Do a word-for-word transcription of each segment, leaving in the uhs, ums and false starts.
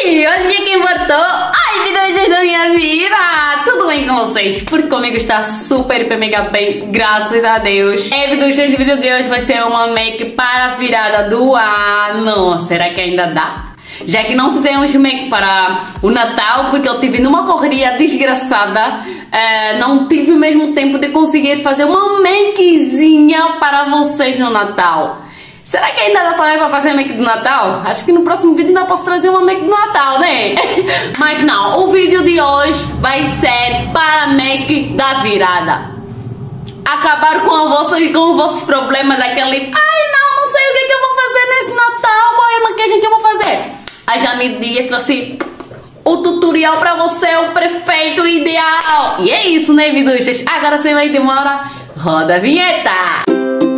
Oi, olha quem voltou! Ai, vidas da minha vida! Tudo bem com vocês? Porque comigo está super, hiper, mega bem, graças a Deus. É, vidas, o vídeo de hoje vai ser uma make para a virada do ano. Será que ainda dá? Já que não fizemos make para o Natal, porque eu tive numa correria desgraçada, é, não tive mesmo tempo de conseguir fazer uma makezinha para vocês no Natal. Será que ainda dá também para fazer make do Natal? Acho que no próximo vídeo ainda posso trazer uma make do Natal, né? Mas não, o vídeo de hoje vai ser para a make da virada. Acabar com, a vossa, com os vossos problemas, aquele... Ai não, não sei o que, que eu vou fazer nesse Natal, qual é a maquiagem que eu vou fazer? A Jane Dias trouxe o tutorial para você, o perfeito ideal. E é isso, né, viduchas? Agora sem mais demora, roda a vinheta.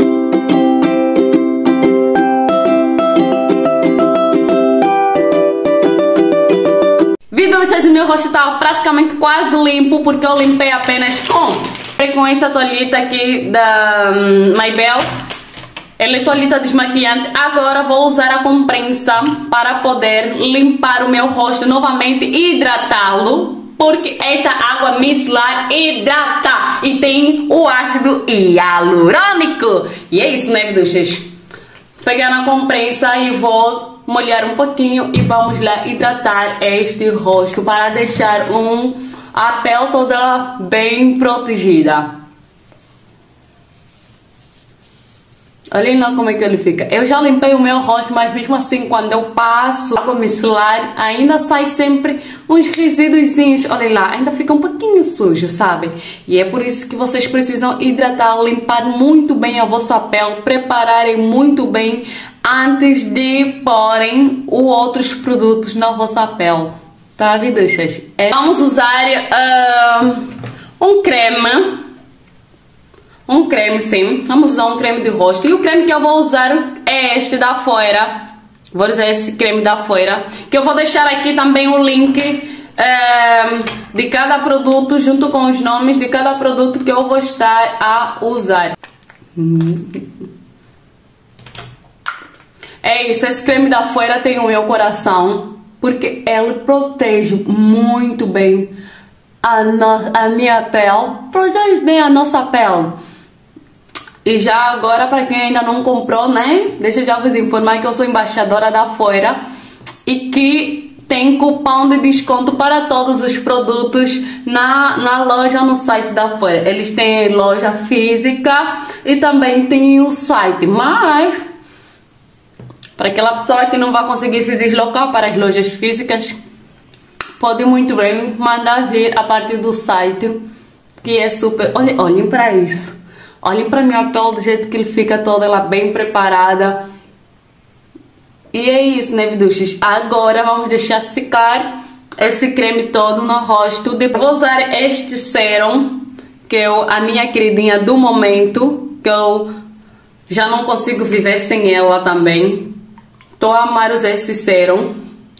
Viduchas, o meu rosto estava praticamente quase limpo, porque eu limpei apenas com, com esta toalhita aqui da um, Maybelline. Ela é toalhita desmaquiante. Agora vou usar a comprensa para poder limpar o meu rosto novamente e hidratá-lo, porque esta água micelar hidrata e tem o ácido hialurônico. E é isso, né, viduchas? Pegar na comprensa e vou molhar um pouquinho e vamos lá hidratar este rosto para deixar um, a pele toda bem protegida. Olhem lá como é que ele fica. Eu já limpei o meu rosto, mas mesmo assim, quando eu passo água micelar, ainda sai sempre uns resíduozinhos. Olhem lá, ainda fica um pouquinho sujo, sabe? E é por isso que vocês precisam hidratar, limpar muito bem a vossa pele, prepararem muito bem antes de porem os outros produtos na vossa pele. Tá, viduchas? É. Vamos usar uh, um creme. Um creme, sim. Vamos usar um creme de rosto. E o creme que eu vou usar é este da Foira. Vou usar esse creme da Foira. Que eu vou deixar aqui também o link é, de cada produto, junto com os nomes de cada produto que eu vou estar a usar. É isso, esse creme da Foira tem o meu coração, porque ele protege muito bem a, no, a minha pele. Protege bem a nossa pele. E já agora, para quem ainda não comprou, né? Deixa eu já vos informar que eu sou embaixadora da Foira e que tem cupom de desconto para todos os produtos na, na loja, no site da Foira. Eles têm loja física e também tem o site, mas para aquela pessoa que não vai conseguir se deslocar para as lojas físicas, pode muito bem mandar vir a partir do site, que é super... Olhem, olhem para isso. Olhem para minha pele do jeito que ele fica toda ela bem preparada. E é isso, né, viduchas? Agora vamos deixar secar esse creme todo no rosto. Depois vou usar este sérum, que é a minha queridinha do momento, que eu já não consigo viver sem ela também. Tô a amar usar esse sérum.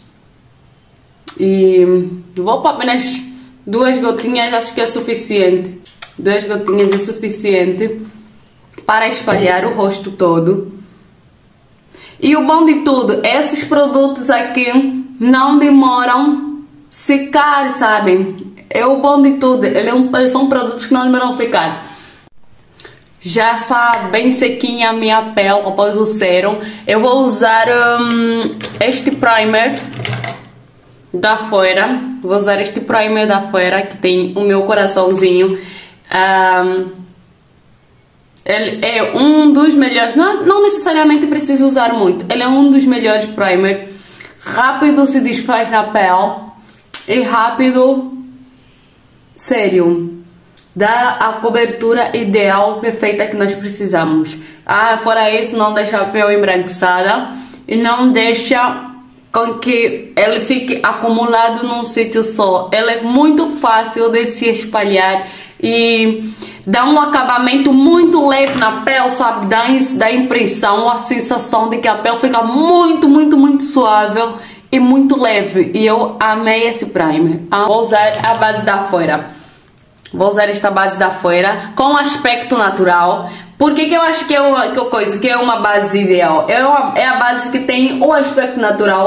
E vou para apenas duas gotinhas, acho que é suficiente. Duas gotinhas é suficiente para espalhar o rosto todo. E o bom de tudo, esses produtos aqui não demoram secar, sabem? É o bom de tudo, ele é um, são produtos que não demoram secar. Já está bem sequinha a minha pele após o sérum. Eu vou usar um, este primer da Foira. Vou usar este primer da Foira, que tem o meu coraçãozinho. Um, ele é um dos melhores, não, não necessariamente precisa usar muito. Ele é um dos melhores primer. Rápido se desfaz na pele e rápido, sério, dá a cobertura ideal, perfeita que nós precisamos. Ah, fora isso, não deixa a pele embranquiçada e não deixa com que ele fique acumulado num sítio só. Ele é muito fácil de se espalhar e dá um acabamento muito leve na pele, sabe? Dá, dá a impressão, a sensação de que a pele fica muito, muito, muito suave e muito leve. E eu amei esse primer. Vou usar a base da Foira. Vou usar esta base da Foira com aspecto natural. Por que que eu acho que é uma, que, coisa, que é uma base ideal? É, uma, é a base que tem o aspecto natural,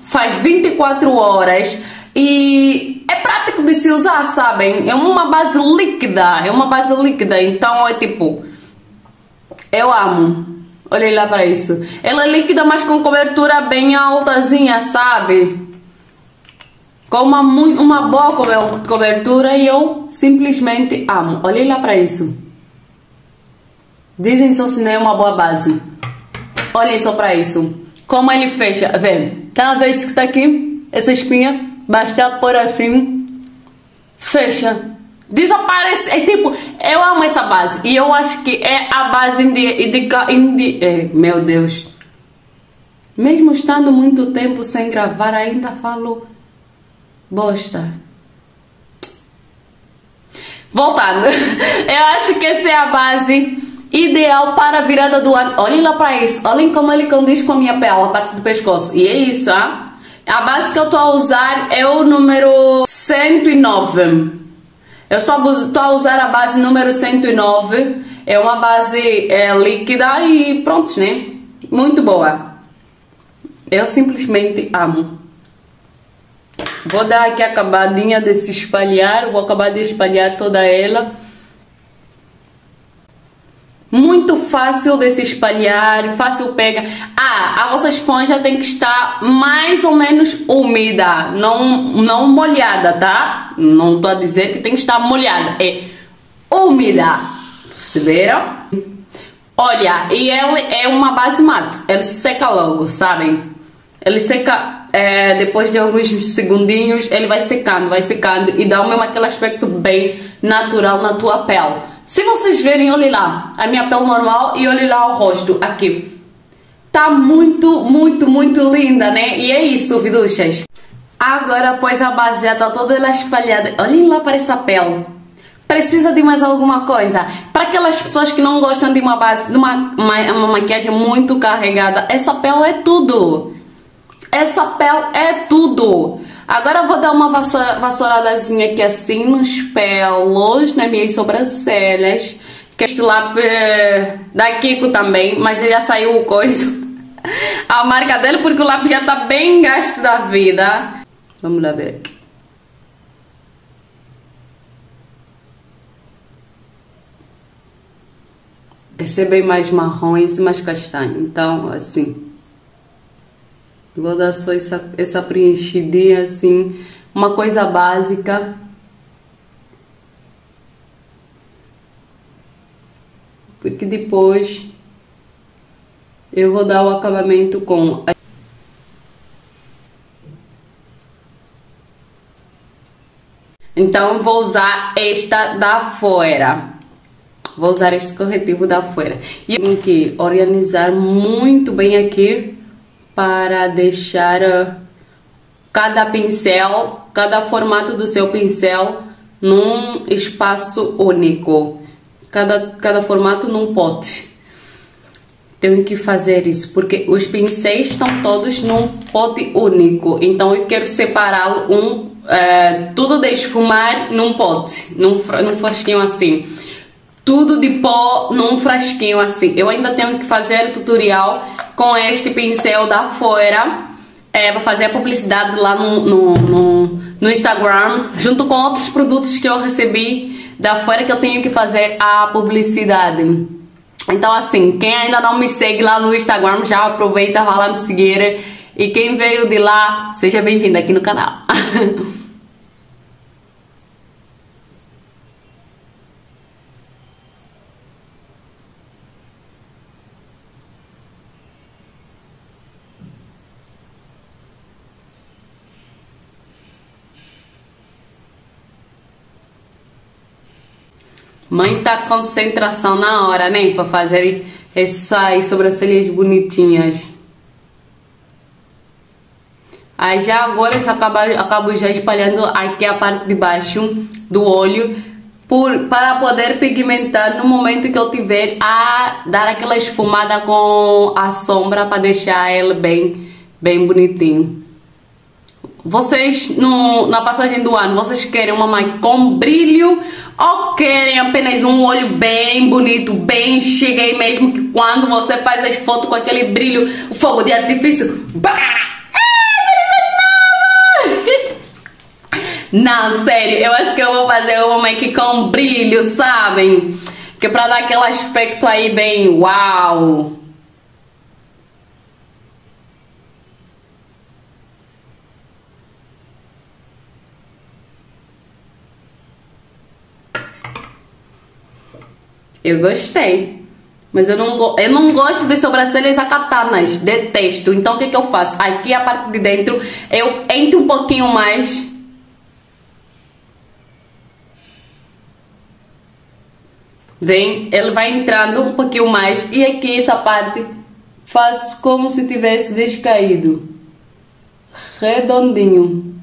faz vinte e quatro horas e é prático de se usar, sabem? É uma base líquida, é uma base líquida, então é tipo, eu amo. Olhem lá para isso. Ela é líquida, mas com cobertura bem altazinha, sabe? Com uma, uma boa cobertura e eu simplesmente amo. Olhem lá para isso. Dizem só se não é uma boa base. Olhem só para isso. Como ele fecha, vê? Tá a ver isso que tá aqui? Essa espinha? Basta pôr assim. Fecha. Desaparece. É tipo, eu amo essa base. E eu acho que é a base indica. Indi, é, meu Deus. Mesmo estando muito tempo sem gravar, ainda falo bosta. Voltando. Eu acho que essa é a base ideal para a virada do ano. Olhem lá para isso. Olhem como ele condiz com a minha pele, a parte do pescoço. E é isso, ah? A base que eu estou a usar é o número cento e nove. Eu estou a usar a base número cento e nove. É uma base é, líquida e pronto, né? Muito boa. Eu simplesmente amo. Vou dar aqui a acabadinha de se espalhar. Vou acabar de espalhar toda ela. Muito fácil de se espalhar, fácil pega. Ah, a vossa esponja tem que estar mais ou menos úmida, não, não molhada, tá? Não tô a dizer que tem que estar molhada, é úmida. Perceberam? Olha, e ela é uma base mate, ela seca logo, sabem? Ele seca é, depois de alguns segundinhos, ele vai secando, vai secando e dá mesmo aquele aspecto bem natural na tua pele. Se vocês verem, olhem lá, a minha pele normal e olhem lá o rosto aqui. Tá muito, muito, muito linda, né? E é isso, viduchas. Agora, pois a base já tá toda ela espalhada. Olhem lá para essa pele. Precisa de mais alguma coisa? Para aquelas pessoas que não gostam de uma base, de uma, uma, uma maquiagem muito carregada, essa pele é tudo. Essa pele é tudo. Agora eu vou dar uma vassoura, vassouradazinha aqui assim nos pelos, nas minhas sobrancelhas. Que este lápis da Kiko também, mas ele já saiu o coisa. A marca dele, porque o lápis já tá bem gasto da vida. Vamos lá ver aqui. Esse é bem mais marrom e esse mais castanho. Então, assim... Vou dar só essa, essa preenchidinha assim, uma coisa básica. Porque depois eu vou dar o acabamento com... Então vou usar esta da fora. Vou usar este corretivo da fora. E tenho que organizar muito bem aqui. Para deixar uh, cada pincel, cada formato do seu pincel num espaço único. Cada, cada formato num pote. Tenho que fazer isso, porque os pincéis estão todos num pote único. Então eu quero separá-lo, um, uh, tudo de esfumar num pote, num, num frasquinho assim. Tudo de pó num frasquinho assim. Eu ainda tenho que fazer tutorial com este pincel da fora. É, vou fazer a publicidade lá no, no, no, no Instagram. Junto com outros produtos que eu recebi da fora que eu tenho que fazer a publicidade. Então assim, quem ainda não me segue lá no Instagram, já aproveita, vai lá me seguir. E quem veio de lá, seja bem-vindo aqui no canal. Muita concentração na hora, né? Para fazer essas sobrancelhas bonitinhas. Aí já agora eu já acabo, acabo já espalhando aqui a parte de baixo do olho. Por, para poder pigmentar no momento que eu tiver a dar aquela esfumada com a sombra. Para deixar ela bem, bem bonitinho. Vocês, no, na passagem do ano, vocês querem uma maquiagem com brilho ou querem apenas um olho bem bonito, bem cheguei mesmo, que quando você faz as fotos com aquele brilho, o fogo de artifício, bah! Não, sério, eu acho que eu vou fazer uma make com brilho, sabem? Que é pra dar aquele aspecto aí bem uau. Eu gostei. Mas eu não, eu não gosto de sobrancelhas acatanas. Detesto. Então o que que eu faço? Aqui a parte de dentro eu entro um pouquinho mais. Vem, ele vai entrando um pouquinho mais. E aqui essa parte faço como se tivesse descaído. Redondinho.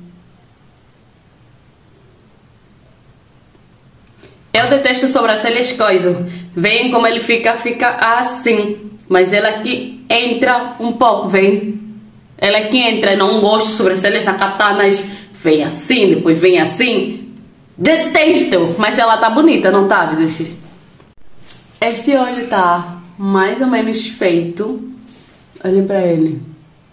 Eu detesto sobrancelhas coisa. Vem como ele fica, fica assim. Mas ele aqui entra um pouco, vem. Ele aqui entra, não gosto de sobrancelhas acatanas. Vem assim, depois vem assim. Detesto. Mas ela tá bonita, não tá, bichos? Este olho tá mais ou menos feito. Olha pra ele.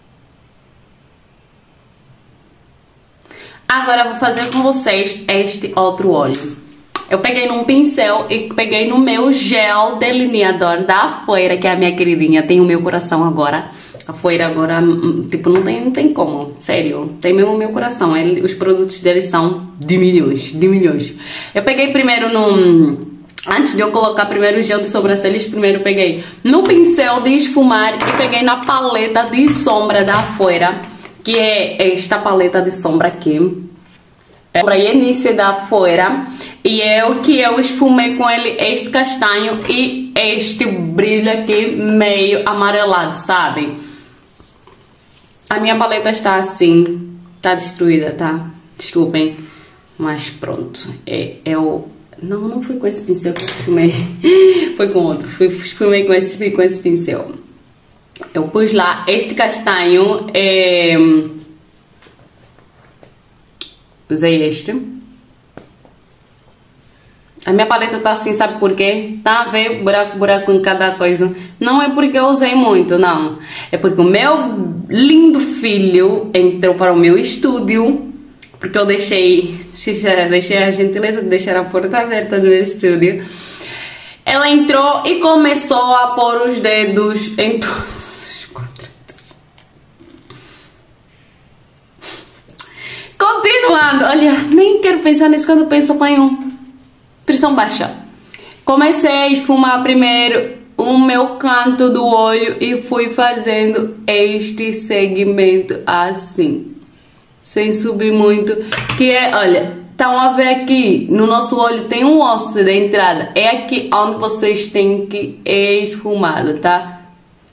Agora eu vou fazer com vocês este outro olho. Eu peguei num pincel e peguei no meu gel delineador da Foira, que é a minha queridinha. Tem o meu coração agora. A Foira agora, tipo, não tem, não tem como. Sério, tem mesmo o meu coração. Ele, os produtos dele são de milhões, de milhões. Eu peguei primeiro num... Antes de eu colocar primeiro o gel de sobrancelhas, primeiro peguei no pincel de esfumar e peguei na paleta de sombra da Foira, que é esta paleta de sombra aqui. É a Início da Foira. E é o que eu esfumei com ele, este castanho e este brilho aqui meio amarelado, sabe? A minha paleta está assim, tá destruída, tá? Desculpem, mas pronto. É, é o... Não, não foi com esse pincel que eu esfumei, foi com outro. Fui, esfumei com esse, com esse pincel. Eu pus lá este castanho, é... usei este. A minha paleta tá assim, sabe por quê? Tá a ver buraco, buraco em cada coisa. Não é porque eu usei muito, não. É porque o meu lindo filho entrou para o meu estúdio. Porque eu deixei, deixei a gentileza de deixar a porta aberta do meu estúdio. Ela entrou e começou a pôr os dedos em todos os quadrados. Continuando, olha, nem quero pensar nisso quando penso em um. Pressão baixa. Comecei a esfumar primeiro o meu canto do olho e fui fazendo este segmento assim, sem subir muito, que é, olha, estão a ver aqui, no nosso olho tem um osso da entrada, é aqui onde vocês têm que esfumá-lo, tá?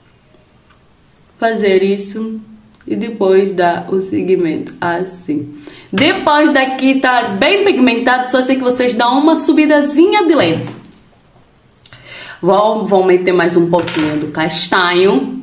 Fazer isso e depois dar o segmento assim. Depois daqui estar bem pigmentado, só sei que vocês dão uma subidazinha de leve. Vão, vão meter mais um pouquinho do castanho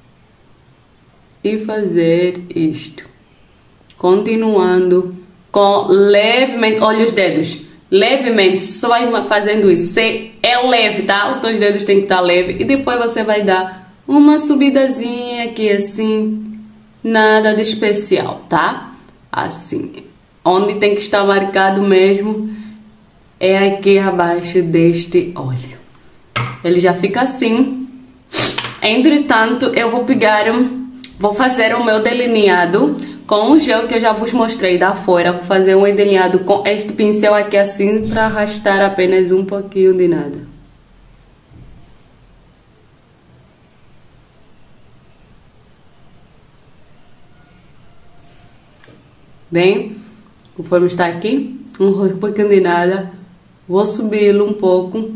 e fazer isto. Continuando com levemente, olha os dedos, levemente, só vai fazendo isso. Se é leve, tá? Os dois dedos tem que estar leve e depois você vai dar uma subidazinha aqui assim, nada de especial, tá? Assim, onde tem que estar marcado mesmo é aqui abaixo deste olho. Ele já fica assim. Entretanto, eu vou pegar, vou fazer o meu delineado com o gel que eu já vos mostrei da Foira. Vou fazer um delineado com este pincel aqui assim, para arrastar apenas um pouquinho de nada. Bem, conforme está aqui, um pouquinho de nada, vou subi-lo um pouco.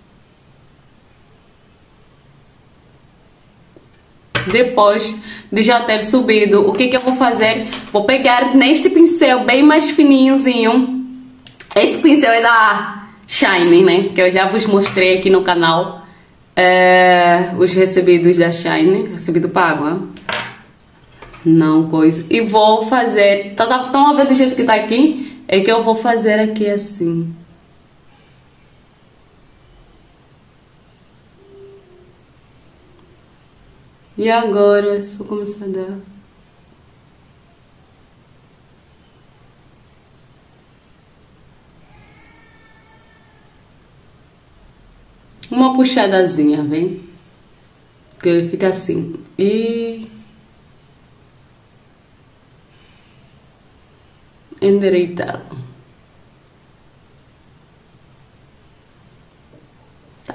Depois de já ter subido, o que que eu vou fazer? Vou pegar neste pincel bem mais fininhozinho. Este pincel é da Shine, né? Que eu já vos mostrei aqui no canal. É, os recebidos da Shine, recebido pago, né? Não coisa. E vou fazer, tá, tá, estão a ver do jeito que tá aqui? É que eu vou fazer aqui assim. E agora é só começar a dar. uma puxadazinha, vem? Que ele fica assim. E endireitar. Tá.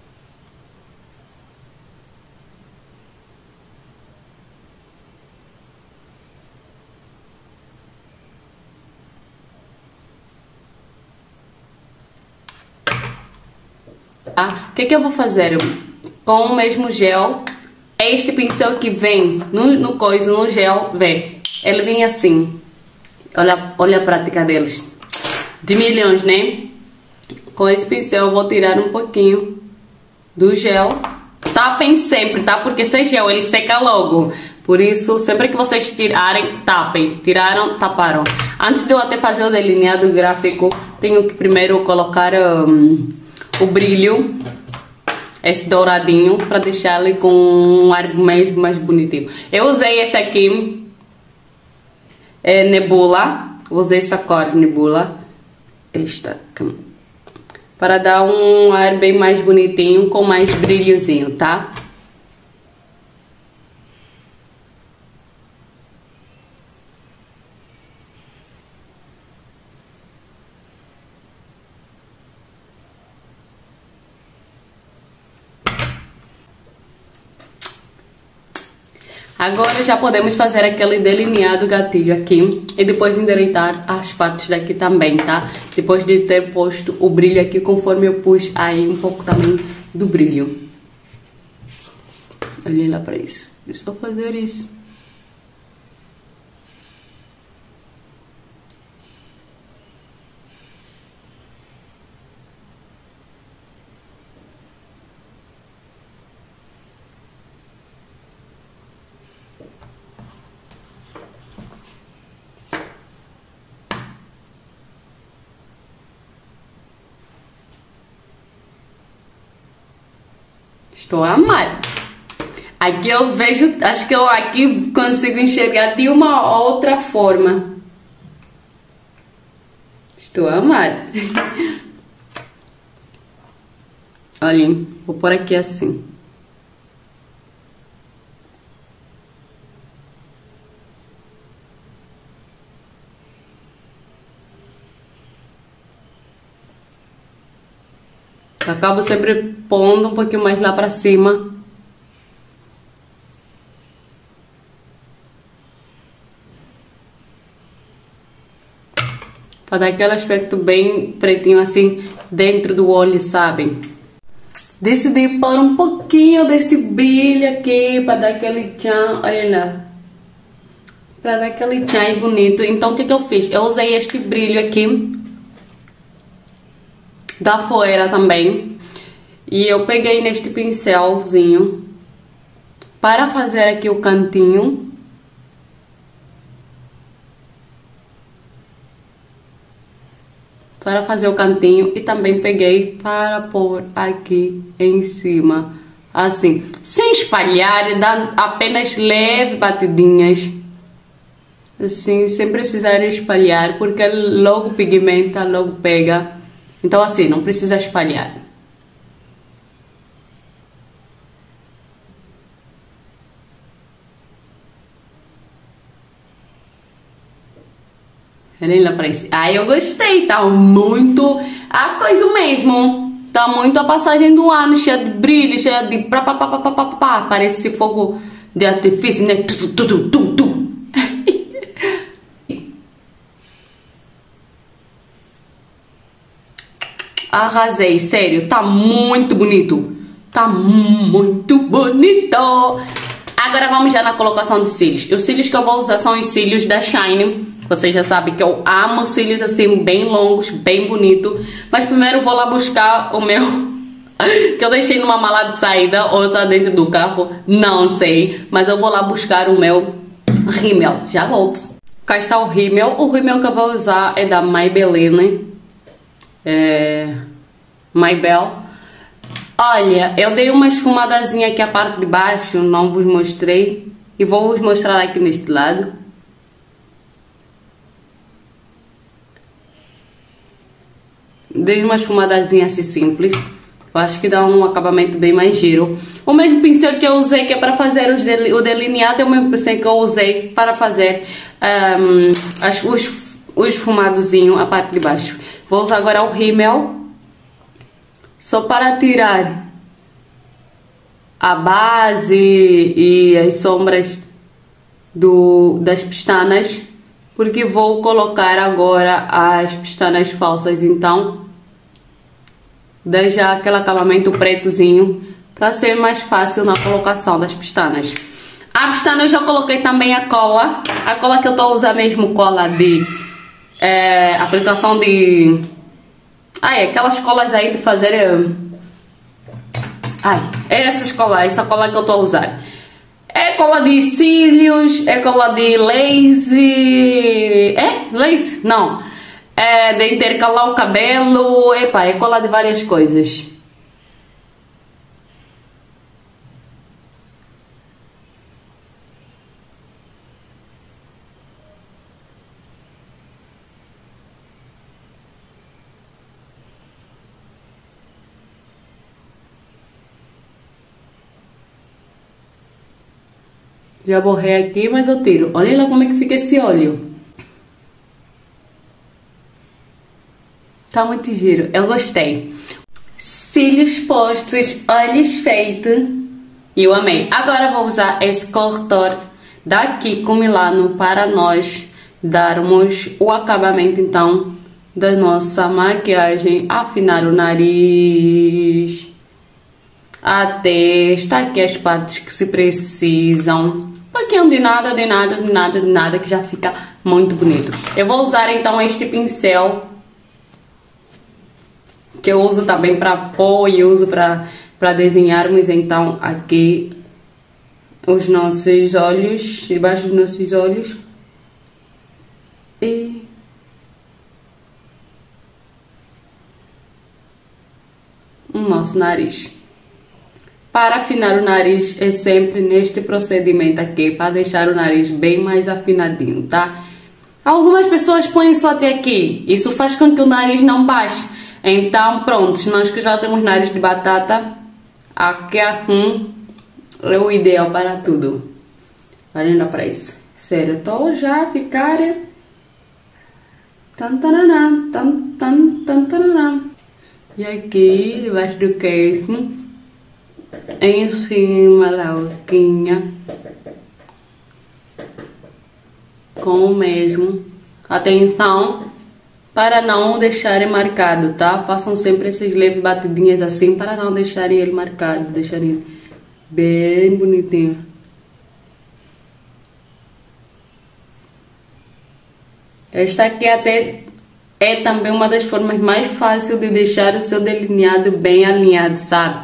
Tá? O que que eu vou fazer? Com o mesmo gel, este pincel que vem no, no coiso, no gel, vem. Ele vem assim. Olha, olha a prática deles. De milhões, né? Com esse pincel eu vou tirar um pouquinho do gel. Tapem sempre, tá? Porque esse gel, ele seca logo. Por isso, sempre que vocês tirarem, tapem. Tiraram, taparam. Antes de eu até fazer o delineado gráfico, tenho que primeiro colocar um, o brilho. Esse douradinho, para deixar ele com um ar mais, mais bonitinho. Eu usei esse aqui, é Nebula. Usei essa cor, Nebula. Esta aqui. Para dar um ar bem mais bonitinho, com mais brilhozinho, tá? Agora já podemos fazer aquele delineado gatilho aqui e depois endireitar as partes daqui também, tá? Depois de ter posto o brilho aqui, conforme eu pus aí um pouco também do brilho. Olhem lá pra isso. É só fazer isso. Estou a amar. Aqui eu vejo, acho que eu aqui consigo enxergar de uma outra forma. Estou a amar. Olhem, vou pôr aqui assim. Acabo sempre pondo um pouquinho mais lá pra cima. Pra dar aquele aspecto bem pretinho assim dentro do olho, sabem? Decidi pôr um pouquinho desse brilho aqui pra dar aquele tchan, olha lá. Pra dar aquele tchan bonito. Então o que que eu fiz? Eu usei este brilho aqui da Foera também. E eu peguei neste pincelzinho para fazer aqui o cantinho. Para fazer o cantinho. E também peguei para pôr aqui em cima. Assim, sem espalhar, dá apenas leve batidinhas. Assim, sem precisar espalhar, porque logo pigmenta, logo pega. Então assim, não precisa espalhar. Olhem lá pra isso. Ai, eu gostei, tá muito a coisa mesmo. Tá muito a passagem do ano, cheia de brilho, cheia de pá, pá, pá, pá, pá, pá, pá. Parece fogo de artifício, né? Tu, tu, tu, tu, tu. Arrasei, sério, tá muito bonito. Tá muito bonito. Agora vamos já na colocação de cílios. Os cílios que eu vou usar são os cílios da Shine. Vocês já sabem que eu amo cílios assim, bem longos, bem bonito. Mas primeiro vou lá buscar o meu, que eu deixei numa mala de saída, ou tá dentro do carro, não sei. Mas eu vou lá buscar o meu rímel, já volto. Cá está o rímel. O rímel que eu vou usar é da Maybelline. É... Maybell. Olha, eu dei uma esfumadazinha aqui a parte de baixo, não vos mostrei. E vou vos mostrar aqui neste lado. Dei uma esfumadazinha assim simples. Eu acho que dá um acabamento bem mais giro. O mesmo pincel que eu usei, que é para fazer os del o delineado, é o mesmo pincel que eu usei para fazer um, as, os, o esfumadozinho, a parte de baixo. Vou usar agora o rímel, só para tirar a base e as sombras do, das pestanas, porque vou colocar agora as pestanas falsas, então dá já aquele acabamento pretozinho para ser mais fácil na colocação das pestanas. A pestana eu já coloquei também a cola, a cola que eu tô usando mesmo, cola de é, aplicação de, ai, aquelas colas aí de fazer, ai, é essas colas, essa cola que eu tô usando. É cola de cílios, é cola de lace, é? Lace? Não. É de intercalar o cabelo, epa, é cola de várias coisas. Já borrei aqui, mas eu tiro. Olha lá como é que fica esse óleo. Tá muito giro, eu gostei. Cílios postos, olhos feitos. E eu amei. Agora vou usar esse corretor da Kiko Milano para nós darmos o acabamento, então, da nossa maquiagem. Afinar o nariz, a testa, aqui as partes que se precisam. Um pouquinho de nada, de nada, de nada, de nada, que já fica muito bonito. Eu vou usar então este pincel, que eu uso também para pôr e uso para para desenharmos então aqui os nossos olhos, debaixo dos nossos olhos. E o nosso nariz. Para afinar o nariz é sempre neste procedimento aqui, para deixar o nariz bem mais afinadinho, tá? Algumas pessoas põem só até aqui, isso faz com que o nariz não baixe. Então, pronto, nós que já temos nariz de batata, aqui hum, é o ideal para tudo. Olha para isso. Sério, eu tô já a ficar... Tan, taraná, tan, tan, tan, taraná. E aqui, debaixo do queixo, em cima da boquinha, com o mesmo. Atenção para não deixarem marcado, tá? Façam sempre esses leves batidinhas assim para não deixarem ele marcado, deixarem ele bem bonitinho. Esta aqui até é também uma das formas mais fáceis de deixar o seu delineado bem alinhado, sabe?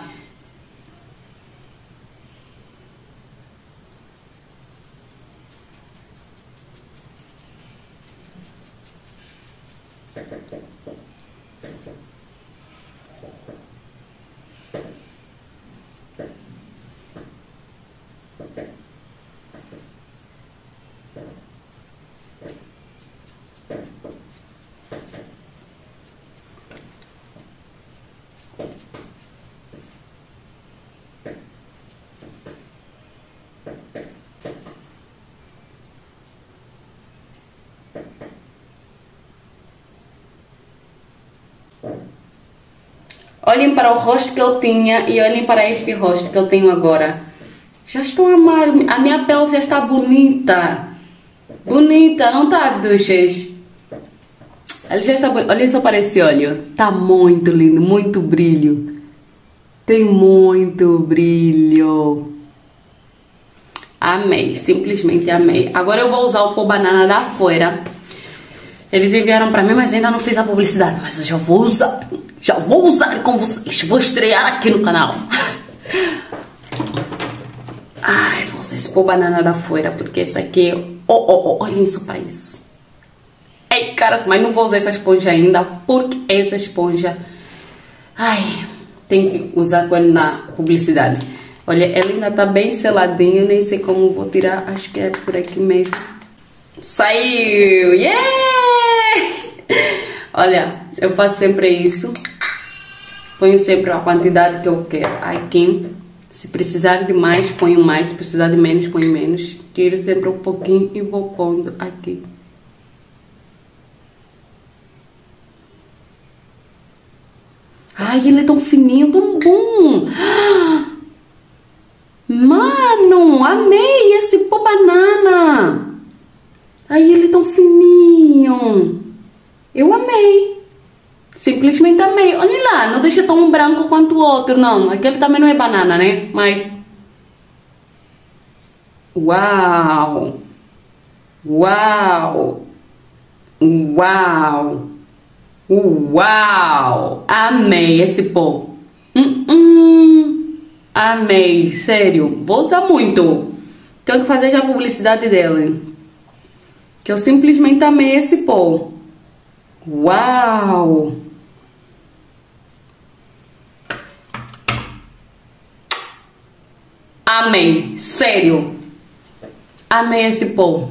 Olhem para o rosto que eu tinha e olhem para este rosto que eu tenho agora. Já estou a amar, a minha pele já está bonita. Bonita, não está, duchas? Ela já está, olhem só para esse olho. Está muito lindo, muito brilho. Tem muito brilho. Amei, simplesmente amei. Agora eu vou usar o pó banana da Fora. Eles enviaram pra mim, mas ainda não fiz a publicidade. Mas eu já vou usar. Já vou usar com vocês. Vou estrear aqui no canal. Ai, vou usar esse pó banana da Fora, porque esse aqui... Oh, oh, oh, olhem isso pra isso. Ei, caras, mas não vou usar essa esponja ainda, porque essa esponja... Ai, tem que usar com ele na publicidade. Olha, ela ainda tá bem seladinha, eu nem sei como vou tirar. Acho que é por aqui mesmo. Saiu! Yeah! Olha, eu faço sempre isso. Ponho sempre a quantidade que eu quero aqui. Se precisar de mais, ponho mais. Se precisar de menos, ponho menos. Tiro sempre um pouquinho e vou pondo aqui. Ai, ele é tão fininho, tão bom. Mano, amei esse pó banana. Ai, ele é tão fininho. Eu amei. Simplesmente amei. Olha lá, não deixa tão branco quanto o outro, não. Aquele também não é banana, né? Mas... Uau! Uau! Uau! Uau! Amei esse pó. Hum, hum. Amei, sério. Vou usar muito. Tenho que fazer já a publicidade dele. Que eu simplesmente amei esse pó. Uau! Amei, sério. Amei esse pó.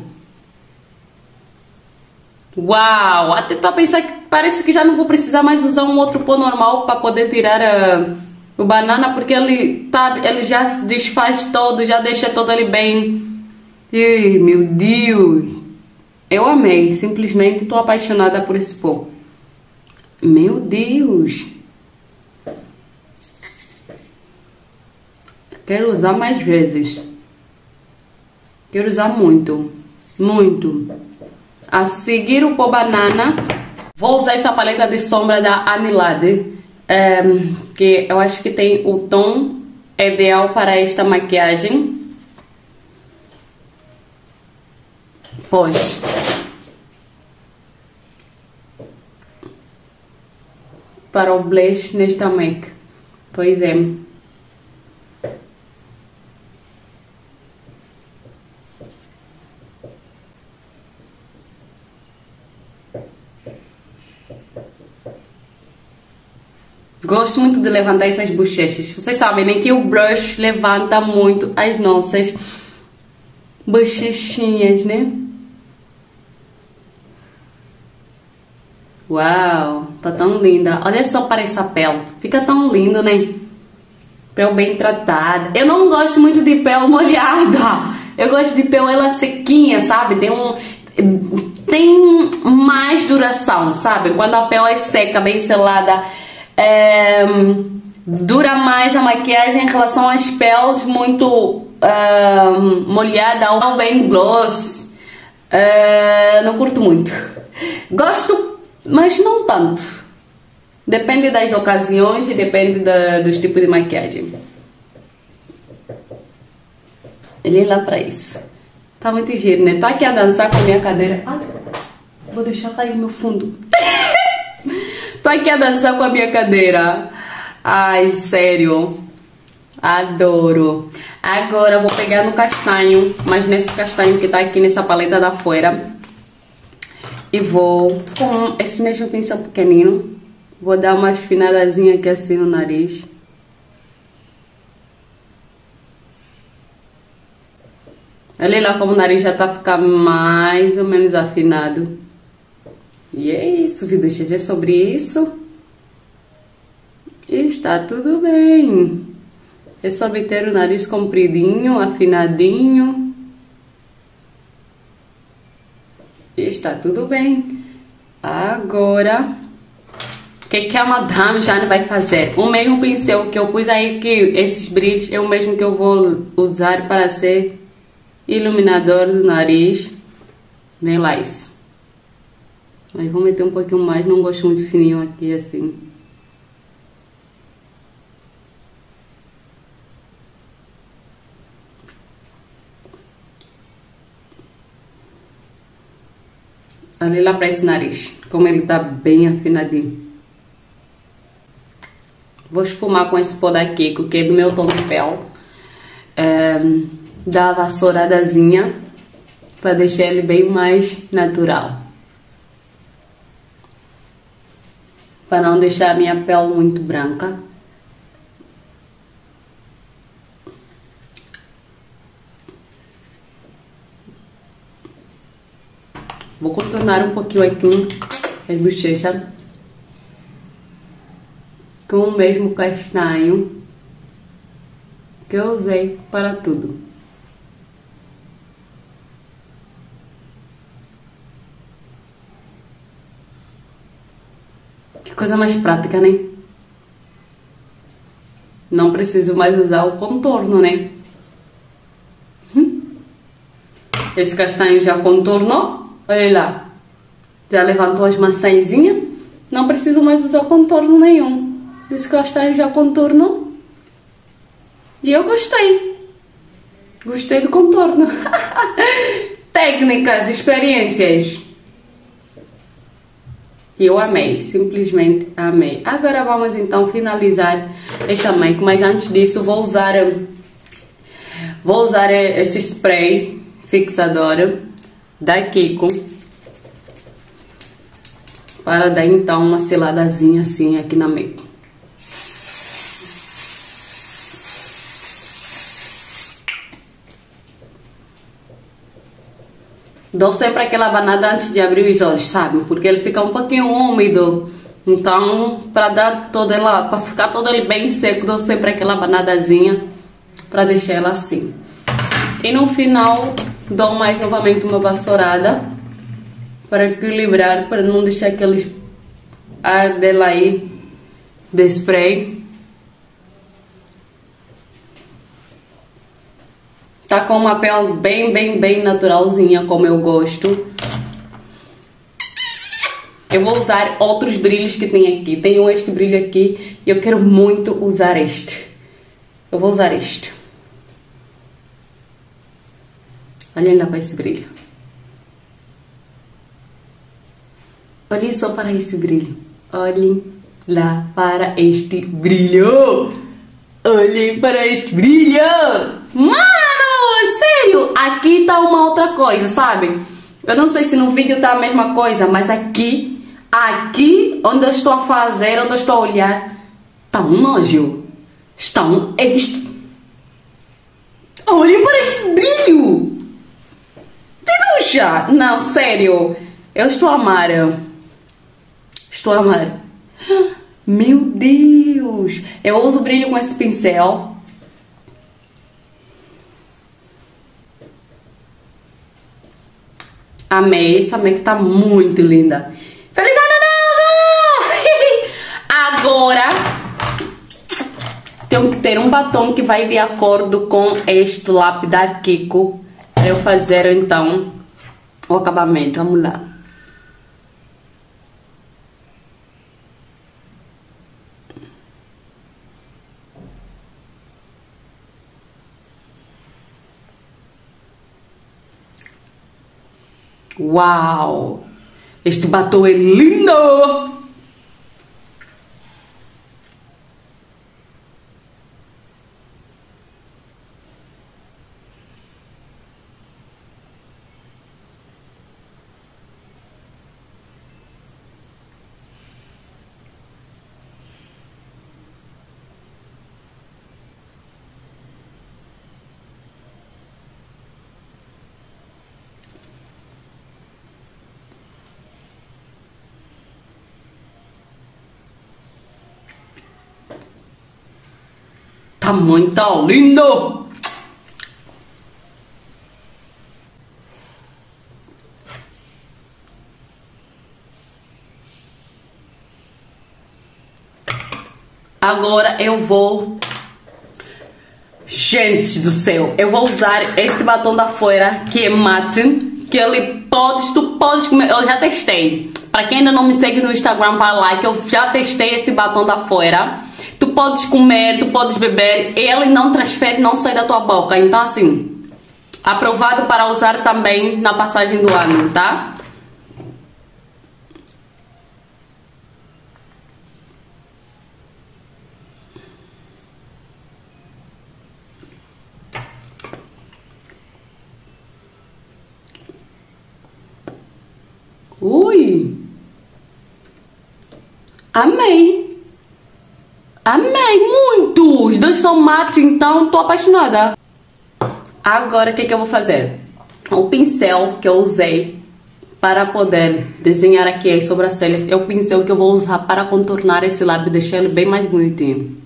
Uau! Até tô a pensar que parece que já não vou precisar mais usar um outro pó normal para poder tirar a, o banana, porque ele, tá, ele já se desfaz todo, já deixa todo ali bem. Ih, meu Deus! Eu amei, simplesmente tô apaixonada por esse pó. Meu Deus! Quero usar mais vezes. Quero usar muito. Muito. A seguir o pó banana, vou usar esta paleta de sombra da Anilade. É, que eu acho que tem o tom ideal para esta maquiagem. Pois. Para o blush nesta make. Pois é. Gosto muito de levantar essas bochechas. Vocês sabem, né, que o brush levanta muito as nossas bochechinhas, né? Uau, tá tão linda. Olha só para essa pele. Fica tão lindo, né? Pele bem tratada. Eu não gosto muito de pele molhada. Eu gosto de pele ela sequinha, sabe? Tem um... Tem mais duração, sabe? Quando a pele é seca, bem selada... É, dura mais a maquiagem em relação às peles muito é, molhada ou bem gloss. É, não curto muito. Gosto, mas não tanto. Depende das ocasiões e depende da, dos tipos de maquiagem. Ele é lá pra isso. Tá muito giro, né? Tô aqui a dançar com a minha cadeira. Ai, vou deixar cair o meu fundo. Tô aqui a dançar com a minha cadeira. Ai, sério. Adoro. Agora eu vou pegar no castanho, mas nesse castanho que tá aqui nessa paleta da fora. E vou, com esse mesmo pincel pequenino, vou dar uma afinadazinha aqui assim no nariz. Olha lá como o nariz já tá ficando mais ou menos afinado. E é isso, viduchas, é sobre isso. E está tudo bem. É só ter o nariz compridinho, afinadinho. E está tudo bem. Agora, o que, que a Madame Jane vai fazer? O mesmo pincel que eu pus aí, que esses brilhos, é o mesmo que eu vou usar para ser iluminador do nariz. Vem lá isso. Mas vou meter um pouquinho mais, não gosto muito fininho aqui assim. Olha lá pra esse nariz, como ele tá bem afinadinho. Vou esfumar com esse pó da Kiko, que é do meu tom de pele. É, dá a vassouradazinha, pra deixar ele bem mais natural. Para não deixar a minha pele muito branca. Vou contornar um pouquinho aqui as bochechas. com o mesmo castanho que eu usei para tudo. Que coisa mais prática, né? Não preciso mais usar o contorno, né? Hum. Esse castanho já contornou. Olha lá. Já levantou as maçãzinhas. Não preciso mais usar contorno nenhum. Esse castanho já contornou. E eu gostei. Gostei do contorno. Técnicas, experiências. Eu amei, simplesmente amei. Agora vamos então finalizar esta make, mas antes disso vou usar vou usar este spray fixador da Kiko para dar então uma seladazinha assim aqui na make. Dou sempre aquela banada antes de abrir os olhos, sabe? Porque ele fica um pouquinho úmido. Então, para dar todo ela, para ficar todo ele bem seco, dou sempre aquela banadazinha para deixar ela assim. E no final, dou mais novamente uma vassourada para equilibrar, para não deixar aquele ar dela aí de spray. Tá com uma pele bem, bem, bem naturalzinha, como eu gosto. Eu vou usar outros brilhos que tem aqui. Tenho este brilho aqui e eu quero muito usar este. Eu vou usar este. Olhem lá para esse brilho. Olhem só para esse brilho. Olhem lá para este brilho. Olhem para este brilho. Mano! Sério, aqui tá uma outra coisa, sabe? Eu não sei se no vídeo tá a mesma coisa, mas aqui, aqui onde eu estou a fazer, onde eu estou a olhar, tá um nojo. Está um este. Olhem para esse brilho! Piducha! Não, sério, eu estou a amar. Estou a amar. Meu Deus! Eu uso brilho com esse pincel. Amei, essa make tá muito linda. Feliz ano novo! Agora, tenho que ter um batom que vai de acordo com este lápis da Kiko. Para eu fazer, então, o acabamento. Vamos lá. Uau! Este batom é lindo! Tá muito lindo! Agora eu vou... Gente do céu, eu vou usar este batom da Fora, que é mate, que ele pode, tu podes comer, eu já testei. Para quem ainda não me segue no Instagram, vai lá, que eu já testei este batom da Fora. Tu podes comer, tu podes beber, ele não transfere, não sai da tua boca. Então assim, aprovado para usar também na passagem do ano, tá? Ui! Amei! Amei muito! Os dois são mate, então tô apaixonada. Agora, o que que eu vou fazer? O pincel que eu usei para poder desenhar aqui as sobrancelhas. É o pincel que eu vou usar para contornar esse lábio e deixar ele bem mais bonitinho.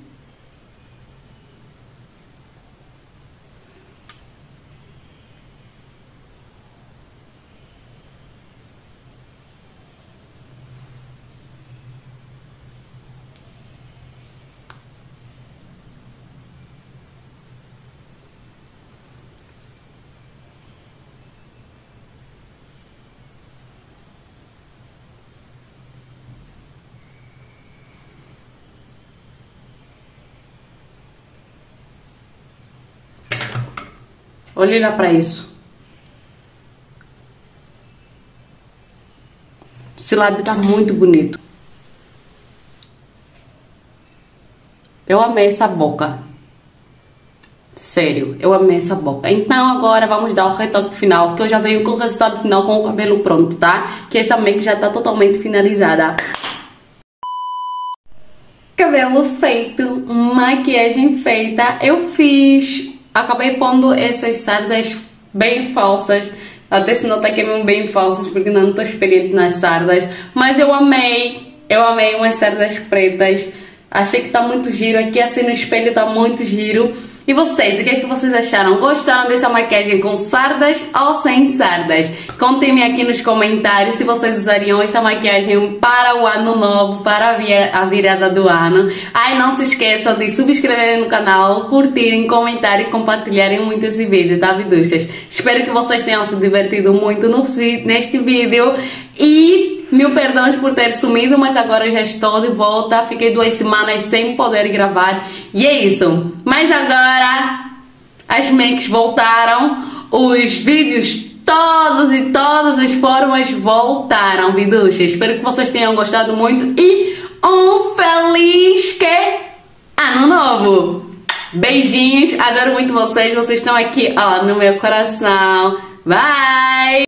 Olhe lá pra isso. Esse lábio tá muito bonito. Eu amei essa boca. Sério, eu amei essa boca. Então agora vamos dar o retoque final, que eu já venho com o resultado final com o cabelo pronto, tá? Que essa make já tá totalmente finalizada. Cabelo feito, maquiagem feita. Eu fiz... Acabei pondo essas sardas bem falsas. Até se nota que é bem falsas, porque não tô experiente nas sardas. Mas eu amei. Eu amei umas sardas pretas. Achei que tá muito giro. Aqui assim no espelho tá muito giro. E vocês, o que é que vocês acharam? Gostaram dessa maquiagem com sardas ou sem sardas? Contem-me aqui nos comentários se vocês usariam esta maquiagem para o ano novo, para a virada do ano. Ai, não se esqueçam de subscreverem no canal, curtirem, comentarem e compartilharem muito esse vídeo, tá, viduchas? Espero que vocês tenham se divertido muito no, neste vídeo. E mil perdões por ter sumido, mas agora eu já estou de volta. Fiquei duas semanas sem poder gravar. E é isso. Mas agora as makes voltaram. Os vídeos todos e todas as formas voltaram, viducha. Espero que vocês tenham gostado muito. E um feliz que... ano novo. Beijinhos. Adoro muito vocês. Vocês estão aqui, ó, no meu coração. Bye!